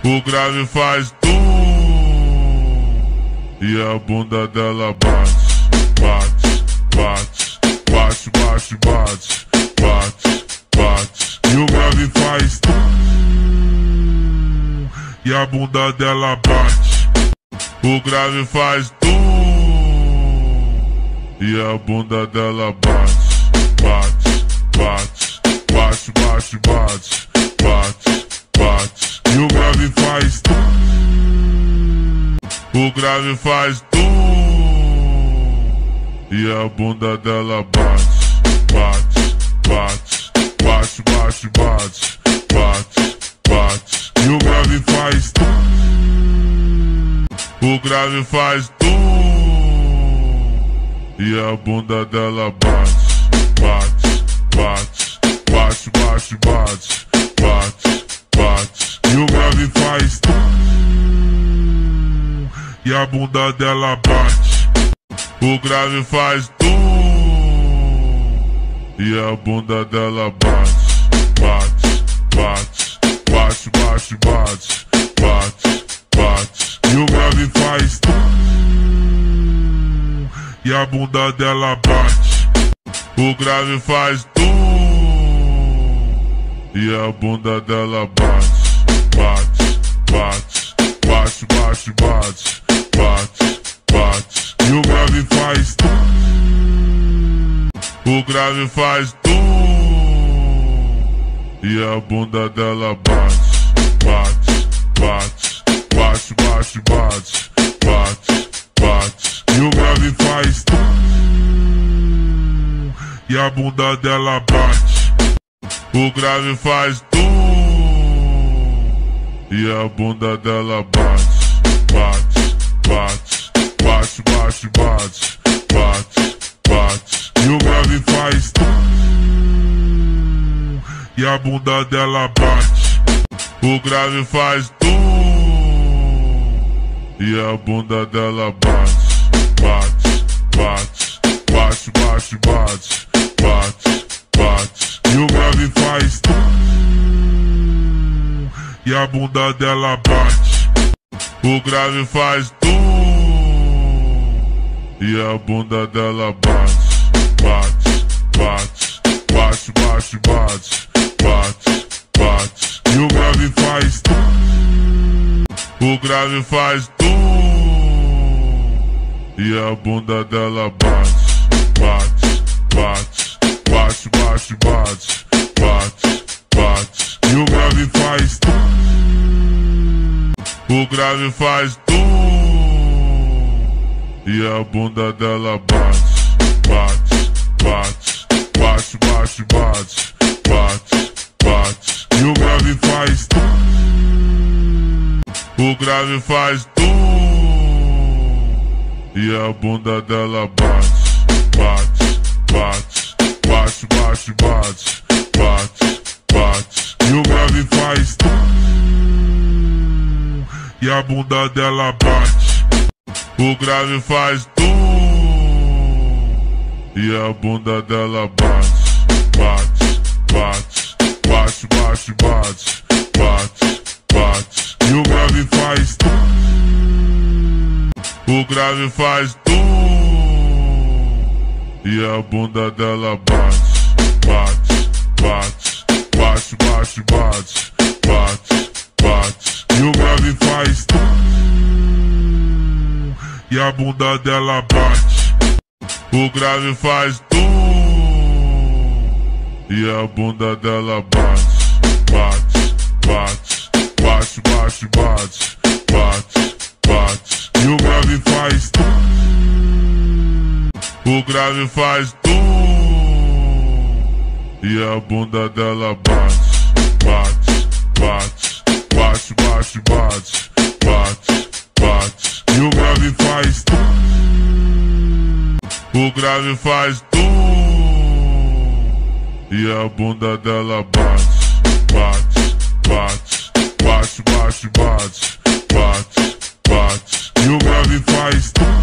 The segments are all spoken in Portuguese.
O grave faz tum e a bunda dela bate, bate, bate, bate, bate, bate, bate, bate. E o grave faz tum e a bunda dela bate. O grave faz tum e a bunda dela bate, bate, bate, bate, bate, bate, bate, bate. E o grave faz tum. O grave faz tum e a bunda dela bate, bate, bate, bate, bate, bate, bate, bate. E o grave faz tum. O grave faz tum e a bunda dela bate, bate, bate, bate, bate, bate, bate, bate. E o grave faz tum e a bunda dela bate. O grave faz tum e a bunda dela bate, bate, bate, bate, bate, bate, bate, bate. E o grave faz tum e a bunda dela bate. O grave faz tum e a bunda dela bate, bate, bate, bate, bate, bate, bate, bate. E o grave faz tum. O grave faz tum e a bunda dela bate, bate, bate, bate, bate, bate, bate, bate. E o grave faz tum e a bunda dela bate. O grave faz tum e a bunda dela bate, bate, bate, bate, bate, bate, bate, bate. E o grave faz tum e a bunda dela bate. O grave faz tum e a bunda dela bate, bate, bate, bate, bate, bate, bate, bate. E o grave faz tum e a bunda dela bate. O grave faz tum e a bunda dela bate, bate, bate, bate, bate, bate, bate, bate. E o grave faz tum. O grave faz tum e a bunda dela bate, bate, bate, bate, bate, bate, bate, bate. E o grave faz tum. O grave faz tum e a bunda dela bate, bate, bate, bate, bate, bate, bate, bate. E o grave faz tum. O grave faz tum e a bunda dela bate, bate, bate, bate, bate, bate, bate, bate. E o grave faz tum e a bunda dela bate. O grave faz tum e a bunda dela bate, bate, bate, bate, bate, bate, bate, bate. E o grave faz tum. O grave faz tum e a bunda dela bate, bate, bate, bate, bate, bate, bate, bate. E o grave faz tum e a bunda dela bate. O grave faz tum e a bunda dela bate, bate, bate, bate, bate, bate, bate, bate. E o grave faz tum. O grave faz tum e a bunda dela bate, bate, bate, bate, bate, bate, bate, bate. E o grave faz tum. O grave faz tum e a bunda dela bate, bate, bate, bate, bate, bate, bate, bate. E o grave faz tum.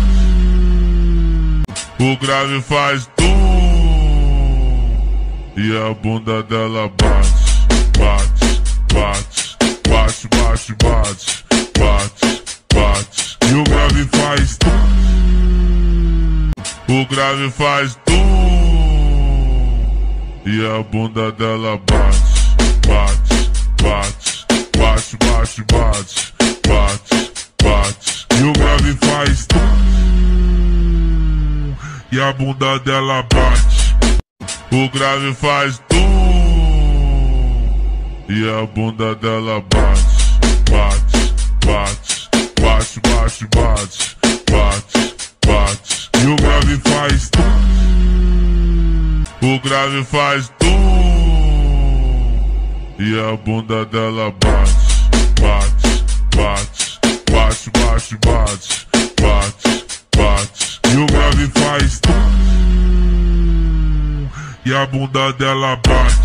O grave faz tum e a bunda dela bate, bate, bate, bate, bate, bate, bate, bate, bate. E o grave faz tum. O grave faz tum. E a bunda dela bate, bate, bate, bate, bate, bate, bate, bate. E o grave faz tum. E a bunda dela bate. O grave faz tum. E a bunda dela bate, bate, bate, bate, bate, bate, bate, bate. E o grave faz tum. O grave faz tum. E a bunda dela bate, bate, bate, bate, bate, bate, bate, bate. E o grave faz tum. E a bunda dela bate.